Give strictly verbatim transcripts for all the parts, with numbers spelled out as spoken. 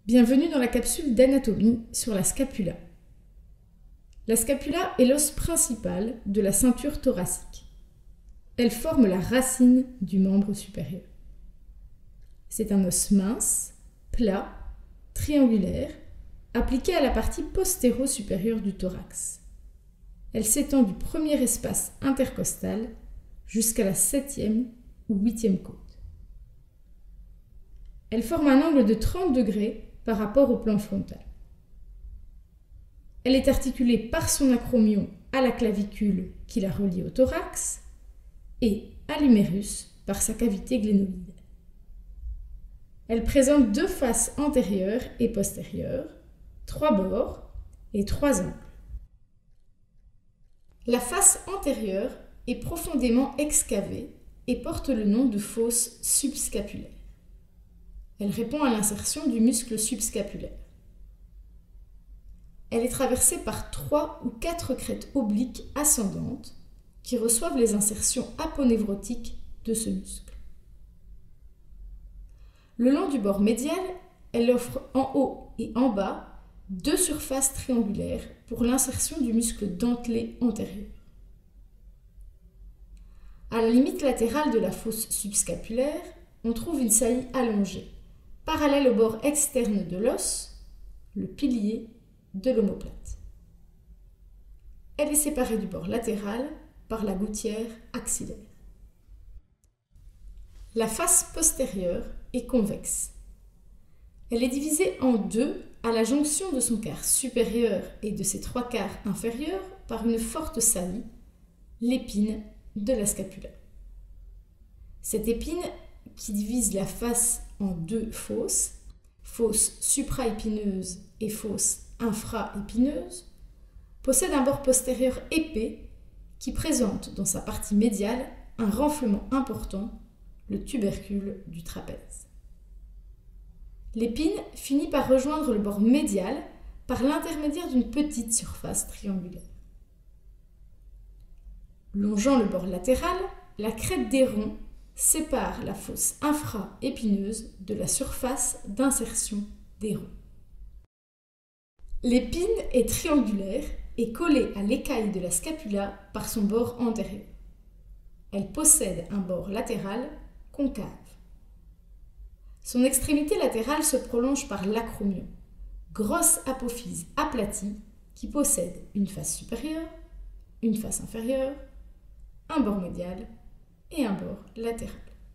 Bienvenue dans la capsule d'anatomie sur la scapula. La scapula est l'os principal de la ceinture thoracique. Elle forme la racine du membre supérieur. C'est un os mince, plat, triangulaire, appliqué à la partie postéro-supérieure du thorax. Elle s'étend du premier espace intercostal jusqu'à la septième ou huitième côte. Elle forme un angle de trente degrés par rapport au plan frontal. Elle est articulée par son acromion à la clavicule qui la relie au thorax et à l'humérus par sa cavité glénoïde. Elle présente deux faces antérieures et postérieures, trois bords et trois angles. La face antérieure est profondément excavée et porte le nom de fosse subscapulaire. Elle répond à l'insertion du muscle subscapulaire. Elle est traversée par trois ou quatre crêtes obliques ascendantes qui reçoivent les insertions aponévrotiques de ce muscle. Le long du bord médial, elle offre en haut et en bas deux surfaces triangulaires pour l'insertion du muscle dentelé antérieur. À la limite latérale de la fosse subscapulaire, on trouve une saillie allongée, parallèle au bord externe de l'os, le pilier de l'omoplate. Elle est séparée du bord latéral par la gouttière axillaire. La face postérieure est convexe. Elle est divisée en deux à la jonction de son quart supérieur et de ses trois quarts inférieurs par une forte saillie, l'épine de la scapula. Cette épine, qui divise la face en deux fosses, fosse supraépineuse et fosse infraépineuse, possède un bord postérieur épais qui présente dans sa partie médiale un renflement important, le tubercule du trapèze. L'épine finit par rejoindre le bord médial par l'intermédiaire d'une petite surface triangulaire. Longeant le bord latéral, la crête des ronds sépare la fosse infraépineuse de la surface d'insertion des ronds. L'épine est triangulaire et collée à l'écaille de la scapula par son bord antérieur. Elle possède un bord latéral concave. Son extrémité latérale se prolonge par l'acromion, grosse apophyse aplatie qui possède une face supérieure, une face inférieure, un bord médial et un bord latéral.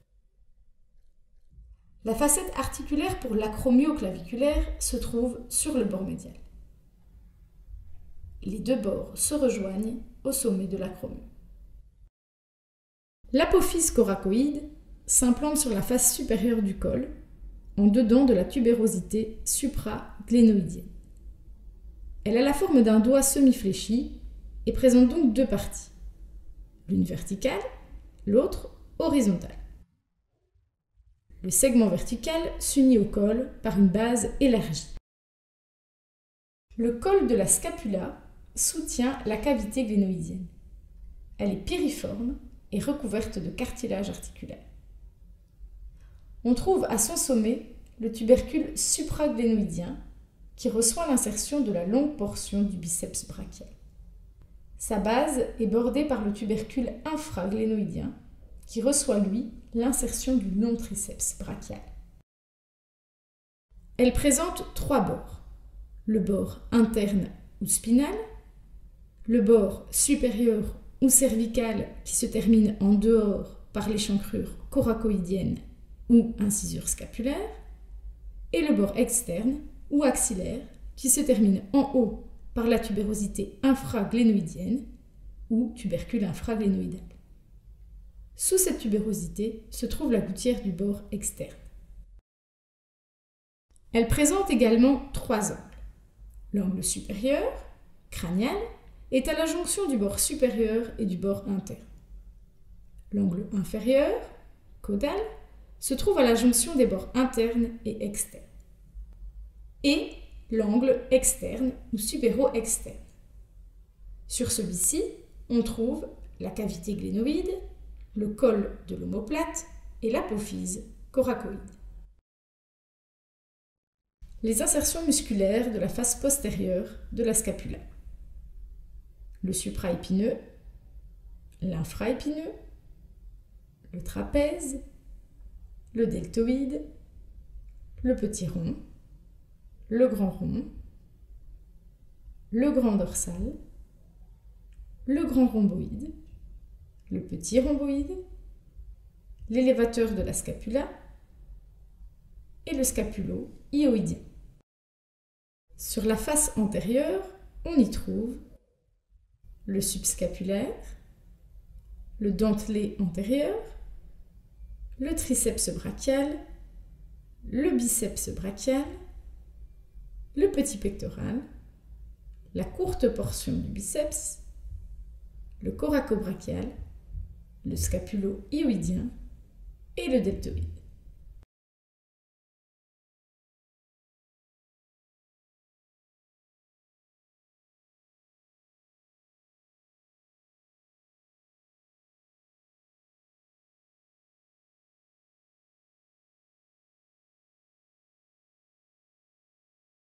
La facette articulaire pour l'acromioclaviculaire se trouve sur le bord médial. Les deux bords se rejoignent au sommet de l'acromion. L'apophyse coracoïde s'implante sur la face supérieure du col, en dedans de la tubérosité supraglénoïdienne. Elle a la forme d'un doigt semi-fléchi et présente donc deux parties, l'une verticale, l'autre horizontale. Le segment vertical s'unit au col par une base élargie. Le col de la scapula soutient la cavité glénoïdienne. Elle est piriforme et recouverte de cartilage articulaire. On trouve à son sommet le tubercule supraglénoïdien qui reçoit l'insertion de la longue portion du biceps brachial. Sa base est bordée par le tubercule infraglénoïdien qui reçoit, lui, l'insertion du long triceps brachial. Elle présente trois bords, le bord interne ou spinal, le bord supérieur ou cervical qui se termine en dehors par l'échancrure coracoïdienne ou incisure scapulaire, et le bord externe ou axillaire qui se termine en haut par la tubérosité infraglénoïdienne ou tubercule infraglénoïdal. Sous cette tubérosité se trouve la gouttière du bord externe. Elle présente également trois angles. L'angle supérieur, crânial, est à la jonction du bord supérieur et du bord interne. L'angle inférieur, caudal, se trouve à la jonction des bords internes et externes. Et l'angle externe ou supéro-externe. Sur celui-ci, on trouve la cavité glénoïde, le col de l'omoplate et l'apophyse coracoïde. Les insertions musculaires de la face postérieure de la scapula. Le supraépineux, l'infraépineux, le trapèze, le deltoïde, le petit rond, le grand rond, le grand dorsal, le grand rhomboïde, le petit rhomboïde, l'élévateur de la scapula et le scapulo-hyoïdien. Sur la face antérieure, on y trouve le subscapulaire, le dentelé antérieur, le triceps brachial, le biceps brachial, le petit pectoral, la courte portion du biceps, le coracobrachial, le scapulo-hyoïdien et le deltoïde.